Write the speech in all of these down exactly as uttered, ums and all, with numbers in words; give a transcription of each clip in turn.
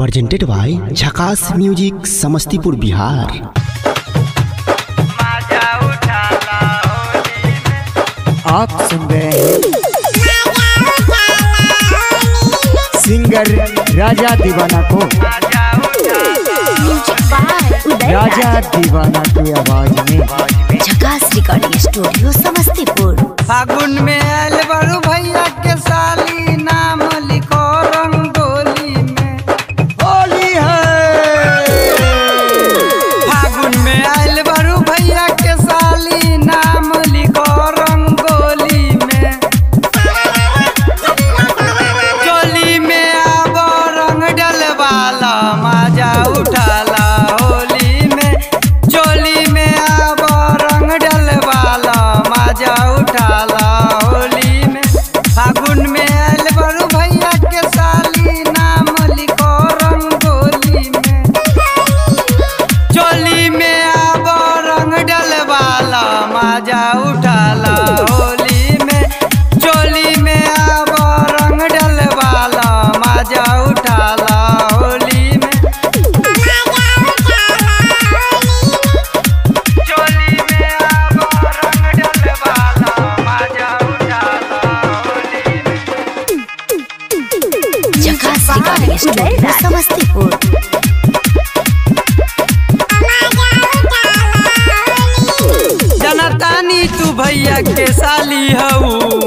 Presented by Jhakas music Samastipur Bihar. आप सुन रहे हैं सिंगर राजा दीवाना को। राजा दीवाना की आवाज में झकास रिकॉर्डिंग स्टूडियो समस्तीपुर। फागुन में आयल बड़ू भैया के साली नाम लिखो रंगोली में होली है। फागुन में आयल बड़ू भैया के साली नाम लिखो रंगोली में। चोली में आबो रंग डलवाला मजा उठाला होली में। चोली में आबो रंग डलवाला मजा उठाला होली में। फागुन में आयल बड़ू भैया के साली नाम लिखो रंगोली में। चोली में आबो रंग डलवाला मजा उठाला होली में। चोली में आबो रंग डलवाला मजा उठाला होली में। चोली में आबो रंग डलवाला मजा उठाला होली में। झकास रिकॉर्डिंग स्टूडियो समस्तीपुर। जनतानी तू भैया के साली हऊ।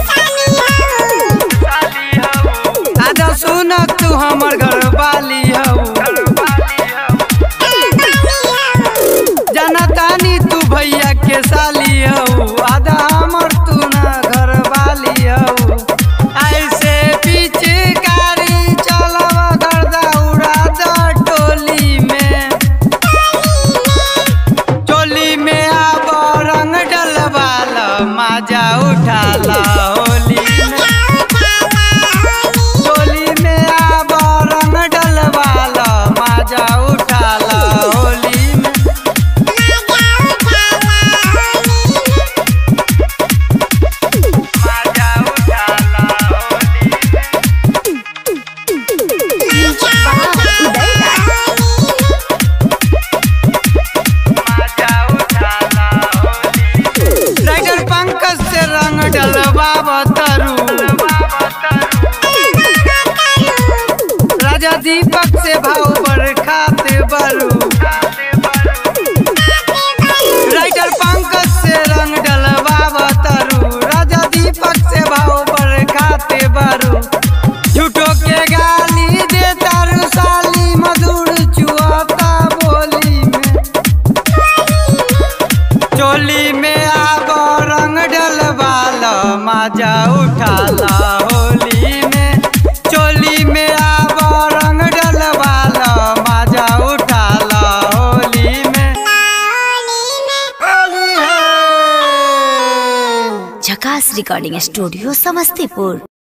आजा सुन तू हमर घर वाली हऊ। जनतानी तू भैया के साली हऊ। आजा हमर तू न घर वाली हऊ। ऐसे पीछे गाड़ी चलावा गर्दा उड़ा दा टोली में। चोली में आबो रंग डलवाला मजा उठाला होली में। चोली में आबो रंग डलवाला मजा उठाला होली में। मजा उठाला होली मजा उठाला होली। राइडर पंकज से रंग डलवावा तरू। राजा दीपक से भाव बरखाते बरू। राइडर पंकज से रंग डलवावा तरू। राजा दीपक से भाव बरखाते बरू। झूठो के गाली दे तारू साली मधुर चुआता बोली में। चोली में आबो रंग डलवाला मजा उठाला होली में। चोली में आबो रंग डलवाला मजा उठाला होली में। होली है। झकास रिकॉर्डिंग स्टूडियो समस्तीपुर।